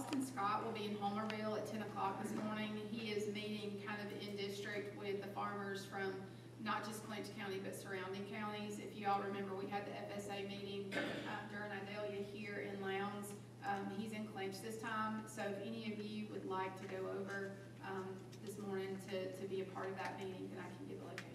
Austin Scott will be in Homerville at 10 o'clock this morning. He is meeting kind of in district with the farmers from not just Clinch County, but surrounding counties. If you all remember, we had the FSA meeting during Idalia here in Lowndes. He's in Clinch this time, so if any of you would like to go over this morning to be a part of that meeting, then I can give the location.